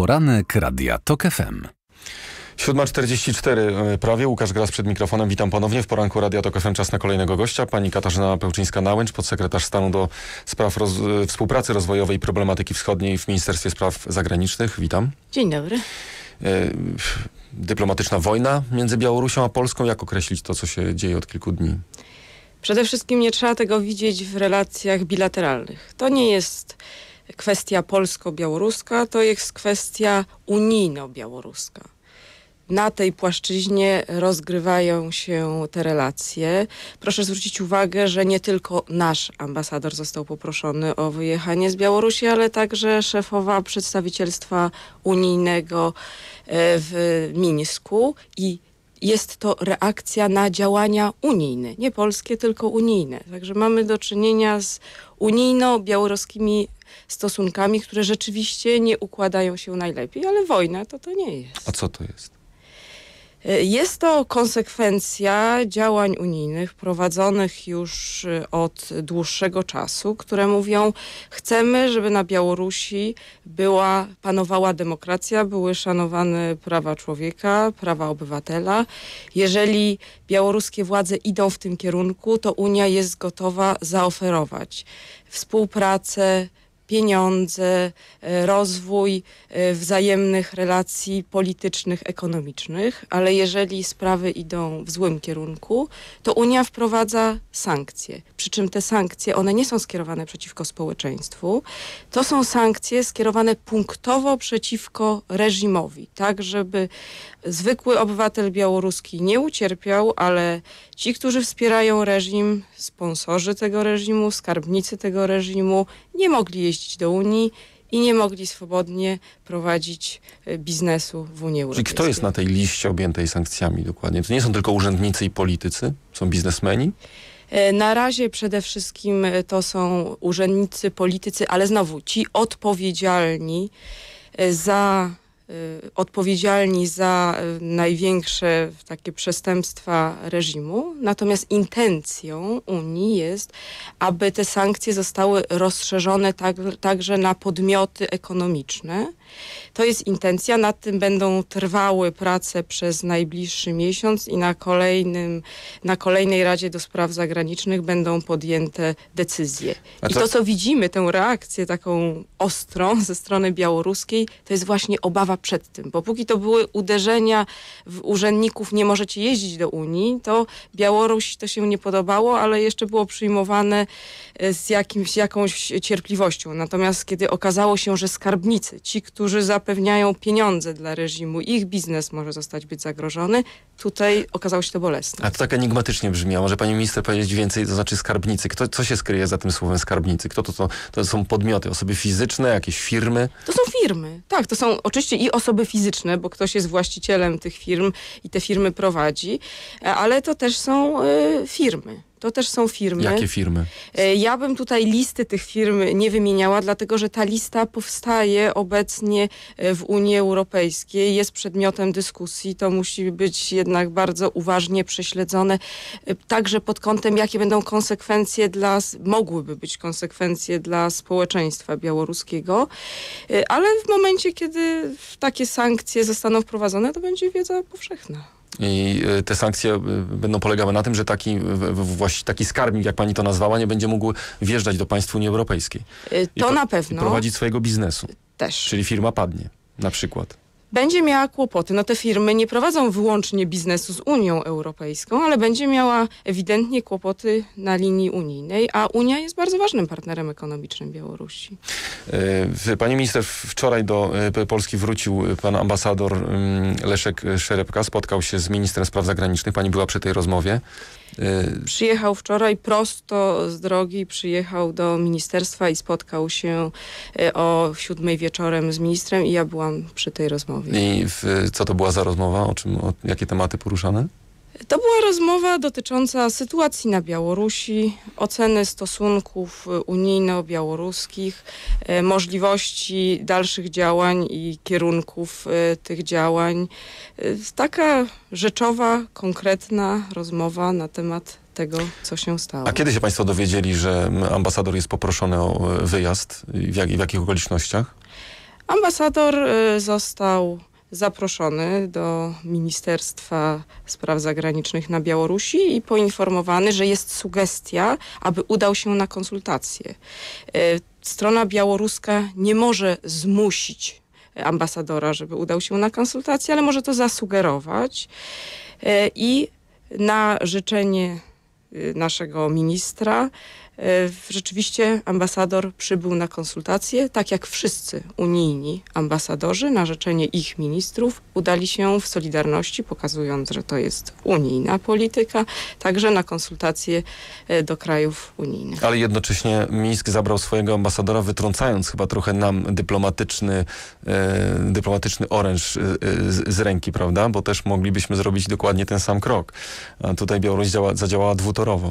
Poranek Radia TOK FM. 7:44 prawie. Łukasz Gras przed mikrofonem. Witam ponownie w poranku Radia TOK FM. Czas na kolejnego gościa. Pani Katarzyna Pełczyńska-Nałęcz, podsekretarz stanu do spraw współpracy rozwojowej i problematyki wschodniej w Ministerstwie Spraw Zagranicznych. Witam. Dzień dobry. Dyplomatyczna wojna między Białorusią a Polską. Jak określić to, co się dzieje od kilku dni? Przede wszystkim nie trzeba tego widzieć w relacjach bilateralnych. To nie jest kwestia polsko-białoruska, to jest kwestia unijno-białoruska. Na tej płaszczyźnie rozgrywają się te relacje. Proszę zwrócić uwagę, że nie tylko nasz ambasador został poproszony o wyjechanie z Białorusi, ale także szefowa przedstawicielstwa unijnego w Mińsku i jest to reakcja na działania unijne, nie polskie, tylko unijne. Także mamy do czynienia z unijno-białoruskimi stosunkami, które rzeczywiście nie układają się najlepiej, ale wojna to nie jest. A co to jest? Jest to konsekwencja działań unijnych prowadzonych już od dłuższego czasu, które mówią, chcemy, żeby na Białorusi panowała demokracja, były szanowane prawa człowieka, prawa obywatela. Jeżeli białoruskie władze idą w tym kierunku, to Unia jest gotowa zaoferować współpracę, pieniądze, rozwój wzajemnych relacji politycznych, ekonomicznych, ale jeżeli sprawy idą w złym kierunku, to Unia wprowadza sankcje. Przy czym te sankcje, one nie są skierowane przeciwko społeczeństwu, to są sankcje skierowane punktowo przeciwko reżimowi, tak żeby zwykły obywatel białoruski nie ucierpiał, ale ci, którzy wspierają reżim, sponsorzy tego reżimu, skarbnicy tego reżimu, nie mogli jeździć do Unii i nie mogli swobodnie prowadzić biznesu w Unii Europejskiej. Czyli kto jest na tej liście objętej sankcjami dokładnie? To nie są tylko urzędnicy i politycy? Są biznesmeni? Na razie przede wszystkim to są urzędnicy, politycy, ale znowu ci odpowiedzialni za największe takie przestępstwa reżimu. Natomiast intencją Unii jest, aby te sankcje zostały rozszerzone także na podmioty ekonomiczne. To jest intencja, nad tym będą trwały prace przez najbliższy miesiąc i na kolejnej Radzie do Spraw Zagranicznych będą podjęte decyzje. I to, co widzimy, tę reakcję taką ostrą ze strony białoruskiej, to jest właśnie obawa przed tym, bo póki to były uderzenia w urzędników, nie możecie jeździć do Unii, to Białoruś to się nie podobało, ale jeszcze było przyjmowane z jakąś cierpliwością. Natomiast kiedy okazało się, że skarbnicy, ci, którzy zapewniają pieniądze dla reżimu, ich biznes może być zagrożony, tutaj okazało się to bolesne. A to tak enigmatycznie brzmi. A może pani minister powiedzieć więcej, to znaczy skarbnicy? Co się skryje za tym słowem skarbnicy? To są podmioty, osoby fizyczne, jakieś firmy? To są firmy. Tak, to są oczywiście i osoby fizyczne, bo ktoś jest właścicielem tych firm i te firmy prowadzi, ale to też są firmy. To też są firmy. Jakie firmy? Ja bym tutaj listy tych firm nie wymieniała, dlatego że ta lista powstaje obecnie w Unii Europejskiej, jest przedmiotem dyskusji. To musi być jednak bardzo uważnie prześledzone, także pod kątem, jakie będą mogłyby być konsekwencje dla społeczeństwa białoruskiego. Ale w momencie, kiedy takie sankcje zostaną wprowadzone, to będzie wiedza powszechna. I te sankcje będą polegały na tym, że taki skarbnik, jak pani to nazwała, nie będzie mógł wjeżdżać do państw Unii Europejskiej. Na pewno. I prowadzić swojego biznesu. Też. Czyli firma padnie, na przykład. Będzie miała kłopoty. Te firmy nie prowadzą wyłącznie biznesu z Unią Europejską, ale będzie miała ewidentnie kłopoty na linii unijnej, a Unia jest bardzo ważnym partnerem ekonomicznym Białorusi. Pani minister, wczoraj do Polski wrócił pan ambasador Leszek Szerepka, spotkał się z ministrem spraw zagranicznych. Pani była przy tej rozmowie. Przyjechał wczoraj prosto z drogi, przyjechał do ministerstwa i spotkał się o 7:00 wieczorem z ministrem i ja byłam przy tej rozmowie. I co to była za rozmowa? Jakie tematy poruszane? To była rozmowa dotycząca sytuacji na Białorusi, oceny stosunków unijno-białoruskich, możliwości dalszych działań i kierunków tych działań. Taka rzeczowa, konkretna rozmowa na temat tego, co się stało. A kiedy się państwo dowiedzieli, że ambasador jest poproszony o wyjazd i w jakich okolicznościach? Ambasador został zaproszony do Ministerstwa Spraw Zagranicznych na Białorusi i poinformowany, że jest sugestia, aby udał się na konsultacje. Strona białoruska nie może zmusić ambasadora, żeby udał się na konsultacje, ale może to zasugerować. I na życzenie naszego ministra rzeczywiście ambasador przybył na konsultacje, tak jak wszyscy unijni ambasadorzy na życzenie ich ministrów udali się w solidarności, pokazując, że to jest unijna polityka, także na konsultacje do krajów unijnych. Ale jednocześnie Mińsk zabrał swojego ambasadora, wytrącając chyba trochę nam dyplomatyczny oręż z ręki, prawda? Bo też moglibyśmy zrobić dokładnie ten sam krok. A tutaj Białoruś zadziałała dwutorowo.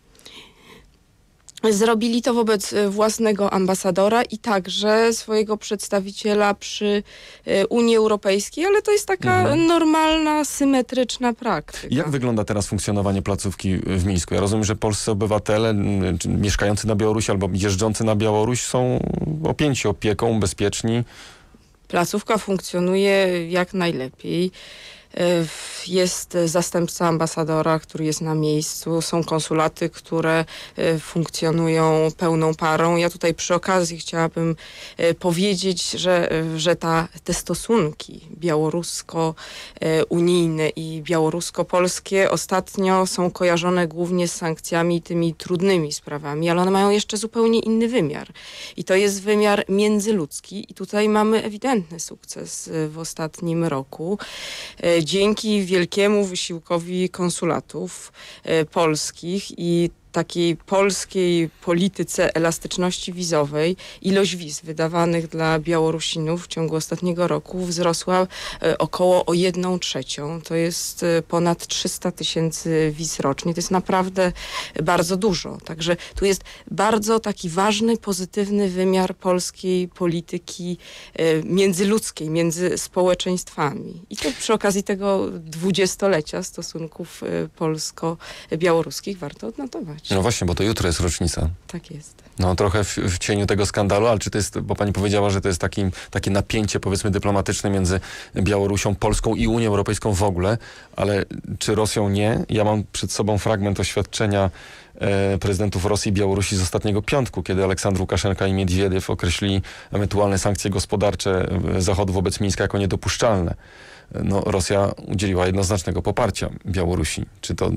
Zrobili to wobec własnego ambasadora i także swojego przedstawiciela przy Unii Europejskiej, ale to jest taka normalna, symetryczna praktyka. Jak wygląda teraz funkcjonowanie placówki w Mińsku? Ja rozumiem, że polscy obywatele mieszkający na Białorusi albo jeżdżący na Białoruś są objęci opieką, bezpieczni. Placówka funkcjonuje jak najlepiej. Jest zastępca ambasadora, który jest na miejscu. Są konsulaty, które funkcjonują pełną parą. Ja tutaj przy okazji chciałabym powiedzieć, że te stosunki białorusko-unijne i białorusko-polskie ostatnio są kojarzone głównie z sankcjami, tymi trudnymi sprawami, ale one mają jeszcze zupełnie inny wymiar. I to jest wymiar międzyludzki i tutaj mamy ewidentny sukces w ostatnim roku. Dzięki wielkiemu wysiłkowi konsulatów polskich i takiej polskiej polityce elastyczności wizowej ilość wiz wydawanych dla Białorusinów w ciągu ostatniego roku wzrosła około o 1/3. To jest ponad 300 000 wiz rocznie. To jest naprawdę bardzo dużo. Także tu jest bardzo taki ważny, pozytywny wymiar polskiej polityki międzyludzkiej, między społeczeństwami. I to przy okazji tego 20-lecia stosunków polsko-białoruskich warto odnotować. No właśnie, bo to jutro jest rocznica. Tak jest. No trochę w cieniu tego skandalu, ale czy to jest, bo pani powiedziała, że to jest takie napięcie, powiedzmy, dyplomatyczne między Białorusią, Polską i Unią Europejską w ogóle, ale czy Rosją nie? Ja mam przed sobą fragment oświadczenia prezydentów Rosji i Białorusi z ostatniego piątku, kiedy Aleksandr Łukaszenka i Miedwiediew określili ewentualne sankcje gospodarcze Zachodu wobec Mińska jako niedopuszczalne. No, Rosja udzieliła jednoznacznego poparcia Białorusi. Czy to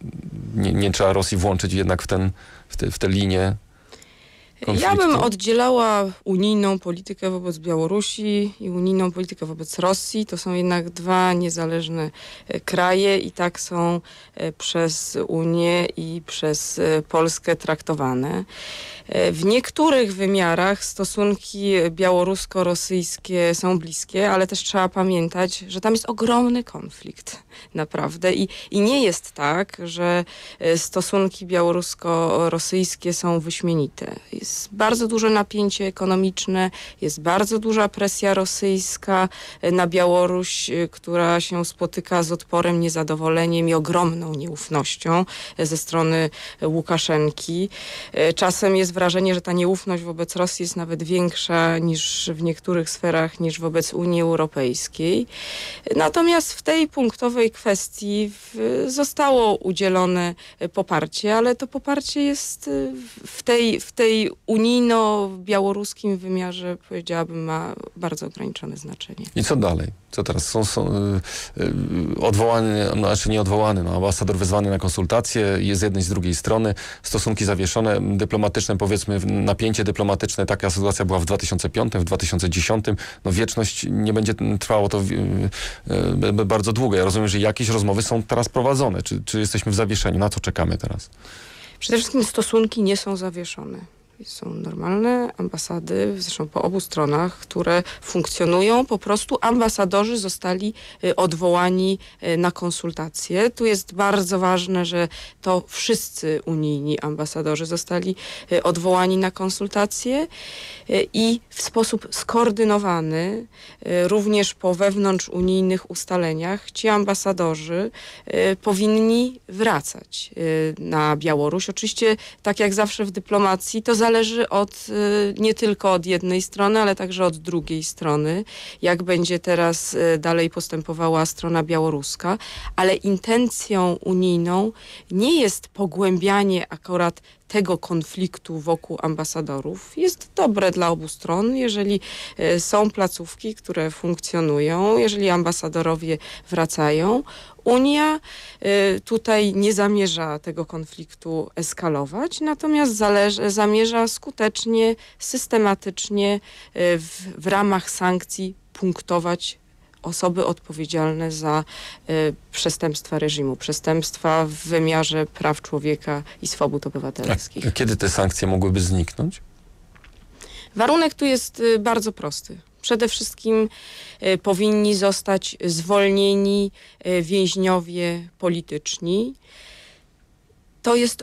nie trzeba Rosji włączyć jednak w tę linię konfliktu? Ja bym oddzielała unijną politykę wobec Białorusi i unijną politykę wobec Rosji. To są jednak dwa niezależne kraje i tak są przez Unię i przez Polskę traktowane. W niektórych wymiarach stosunki białorusko-rosyjskie są bliskie, ale też trzeba pamiętać, że tam jest ogromny konflikt, naprawdę. I nie jest tak, że stosunki białorusko-rosyjskie są wyśmienite. Jest bardzo duże napięcie ekonomiczne, jest bardzo duża presja rosyjska na Białoruś, która się spotyka z odporem, niezadowoleniem i ogromną nieufnością ze strony Łukaszenki. Czasem jest wrażenie, że ta nieufność wobec Rosji jest nawet większa niż w niektórych sferach niż wobec Unii Europejskiej. Natomiast w tej punktowej kwestii zostało udzielone poparcie, ale to poparcie jest w tej unijno-białoruskim wymiarze, powiedziałabym, ma bardzo ograniczone znaczenie. I co dalej? Co teraz? Są odwołany, znaczy nie odwołany, ambasador wezwany na konsultacje, jest z jednej, z drugiej strony, stosunki zawieszone, dyplomatyczne, powiedzmy, napięcie dyplomatyczne, taka sytuacja była w 2005, w 2010. No wieczność nie będzie trwało to bardzo długo. Ja rozumiem, że jakieś rozmowy są teraz prowadzone. Czy jesteśmy w zawieszeniu? Na co czekamy teraz? Przede wszystkim stosunki nie są zawieszone. Są normalne ambasady, zresztą po obu stronach, które funkcjonują. Po prostu ambasadorzy zostali odwołani na konsultacje. Tu jest bardzo ważne, że to wszyscy unijni ambasadorzy zostali odwołani na konsultacje i w sposób skoordynowany, również po wewnątrzunijnych ustaleniach, ci ambasadorzy powinni wracać na Białoruś. Oczywiście, tak jak zawsze w dyplomacji, to zależy zależy nie tylko od jednej strony, ale także od drugiej strony, jak będzie teraz dalej postępowała strona białoruska, ale intencją unijną nie jest pogłębianie akurat tego konfliktu wokół ambasadorów. Jest dobre dla obu stron, jeżeli są placówki, które funkcjonują, jeżeli ambasadorowie wracają. Unia tutaj nie zamierza tego konfliktu eskalować, natomiast zamierza skutecznie, systematycznie w ramach sankcji punktować osoby odpowiedzialne za przestępstwa reżimu, przestępstwa w wymiarze praw człowieka i swobód obywatelskich. A kiedy te sankcje mogłyby zniknąć? Warunek tu jest bardzo prosty. Przede wszystkim powinni zostać zwolnieni więźniowie polityczni. To jest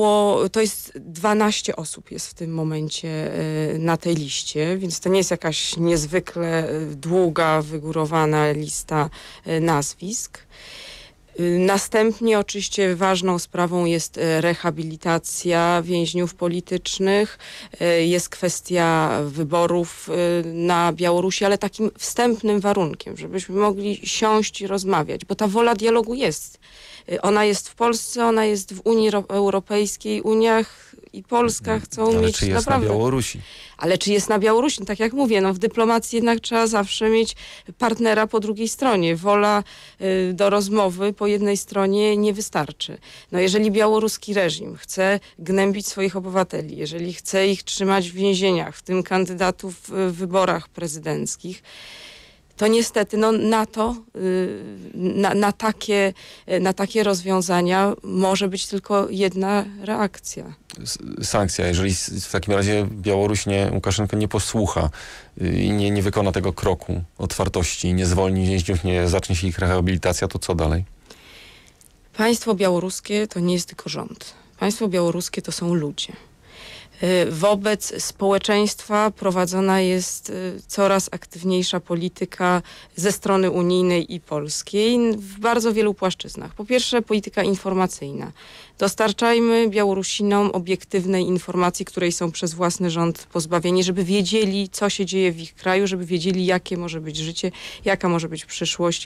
12 osób jest w tym momencie na tej liście, więc to nie jest jakaś niezwykle długa, wygórowana lista nazwisk. Następnie oczywiście ważną sprawą jest rehabilitacja więźniów politycznych, jest kwestia wyborów na Białorusi, ale takim wstępnym warunkiem, żebyśmy mogli siąść i rozmawiać, bo ta wola dialogu jest. Ona jest w Polsce, ona jest w Unii Europejskiej, Uniach i Polska chcą ale mieć czy jest naprawdę... na Białorusi? Ale czy jest na Białorusi? No, tak jak mówię, w dyplomacji jednak trzeba zawsze mieć partnera po drugiej stronie. Wola do rozmowy po jednej stronie nie wystarczy. Jeżeli białoruski reżim chce gnębić swoich obywateli, jeżeli chce ich trzymać w więzieniach, w tym kandydatów w wyborach prezydenckich, to niestety na takie rozwiązania może być tylko jedna reakcja. Sankcja. Jeżeli w takim razie Białoruś Łukaszenko nie posłucha i nie wykona tego kroku otwartości, nie zwolni więźniów, nie zacznie się ich rehabilitacja, to co dalej? Państwo białoruskie to nie jest tylko rząd. Państwo białoruskie to są ludzie. Wobec społeczeństwa prowadzona jest coraz aktywniejsza polityka ze strony unijnej i polskiej w bardzo wielu płaszczyznach. Po pierwsze, polityka informacyjna. Dostarczajmy Białorusinom obiektywnej informacji, której są przez własny rząd pozbawieni, żeby wiedzieli, co się dzieje w ich kraju, żeby wiedzieli, jakie może być życie, jaka może być przyszłość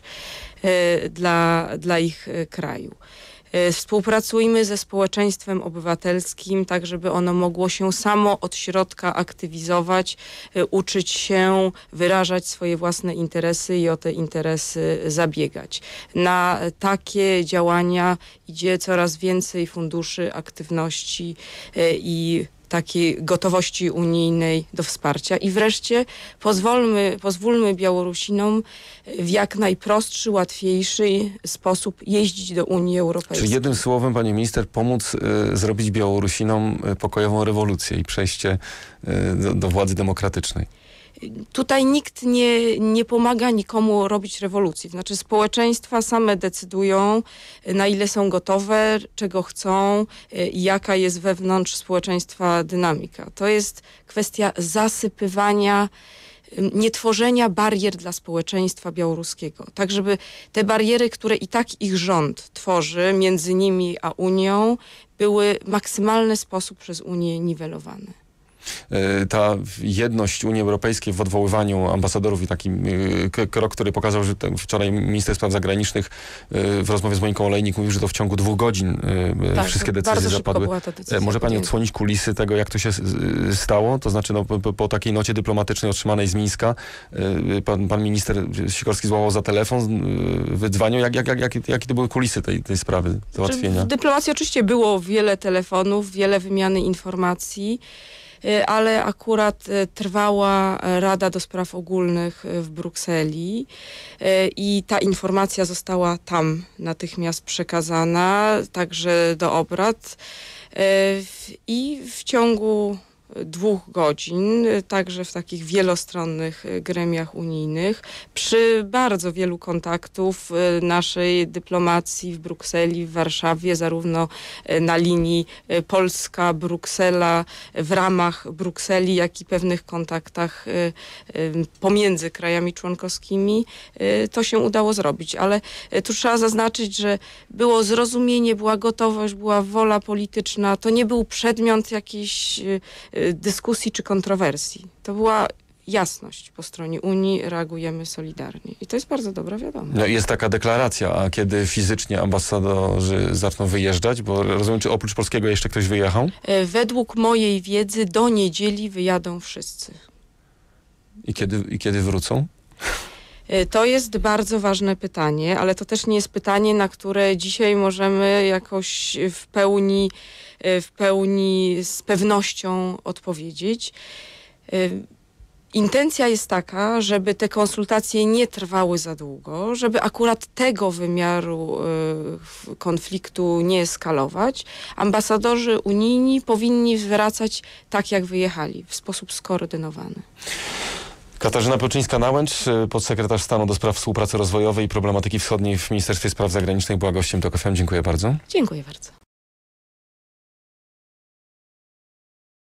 dla ich kraju. Współpracujmy ze społeczeństwem obywatelskim, tak żeby ono mogło się samo od środka aktywizować, uczyć się wyrażać swoje własne interesy i o te interesy zabiegać. Na takie działania idzie coraz więcej funduszy, aktywności i takiej gotowości unijnej do wsparcia. I wreszcie pozwólmy Białorusinom w jak najprostszy, łatwiejszy sposób jeździć do Unii Europejskiej. Czyli jednym słowem, pani minister, pomóc zrobić Białorusinom pokojową rewolucję i przejście do władzy demokratycznej. Tutaj nikt nie pomaga nikomu robić rewolucji. Znaczy społeczeństwa same decydują, na ile są gotowe, czego chcą i jaka jest wewnątrz społeczeństwa dynamika. To jest kwestia zasypywania, nie tworzenia barier dla społeczeństwa białoruskiego. Tak, żeby te bariery, które i tak ich rząd tworzy między nimi a Unią, były w maksymalny sposób przez Unię niwelowane. Ta jedność Unii Europejskiej w odwoływaniu ambasadorów i taki krok, który pokazał, że wczoraj minister spraw zagranicznych w rozmowie z Moniką Olejnik mówił, że to w ciągu 2 godzin wszystkie decyzje zapadły. Może pani odsłonić kulisy tego, jak to się stało? To znaczy po takiej nocie dyplomatycznej otrzymanej z Mińska pan minister Sikorski złapał za telefon, wydzwaniał. Jakie to były kulisy tej sprawy załatwienia? W dyplomacji oczywiście było wiele telefonów, wiele wymiany informacji, ale akurat trwała Rada do Spraw Ogólnych w Brukseli i ta informacja została tam natychmiast przekazana, także do obrad i w ciągu 2 godzin, także w takich wielostronnych gremiach unijnych, przy bardzo wielu kontaktów naszej dyplomacji w Brukseli, w Warszawie, zarówno na linii Polska-Bruksela, w ramach Brukseli, jak i pewnych kontaktach pomiędzy krajami członkowskimi, to się udało zrobić. Ale tu trzeba zaznaczyć, że było zrozumienie, była gotowość, była wola polityczna. To nie był przedmiot jakiejś dyskusji czy kontrowersji. To była jasność po stronie Unii, reagujemy solidarnie. I to jest bardzo dobra wiadomość. No, jest taka deklaracja, a kiedy fizycznie ambasadorzy zaczną wyjeżdżać? Bo rozumiem, czy oprócz polskiego jeszcze ktoś wyjechał? Według mojej wiedzy do niedzieli wyjadą wszyscy. I kiedy wrócą? To jest bardzo ważne pytanie, ale to też nie jest pytanie, na które dzisiaj możemy jakoś w pełni z pewnością odpowiedzieć. Intencja jest taka, żeby te konsultacje nie trwały za długo, żeby akurat tego wymiaru konfliktu nie eskalować. Ambasadorzy unijni powinni wracać tak, jak wyjechali, w sposób skoordynowany. Katarzyna Pełczyńska-Nałęcz, podsekretarz stanu do spraw współpracy rozwojowej i problematyki wschodniej w Ministerstwie Spraw Zagranicznych, była gościem TOK FM. Dziękuję bardzo. Dziękuję bardzo.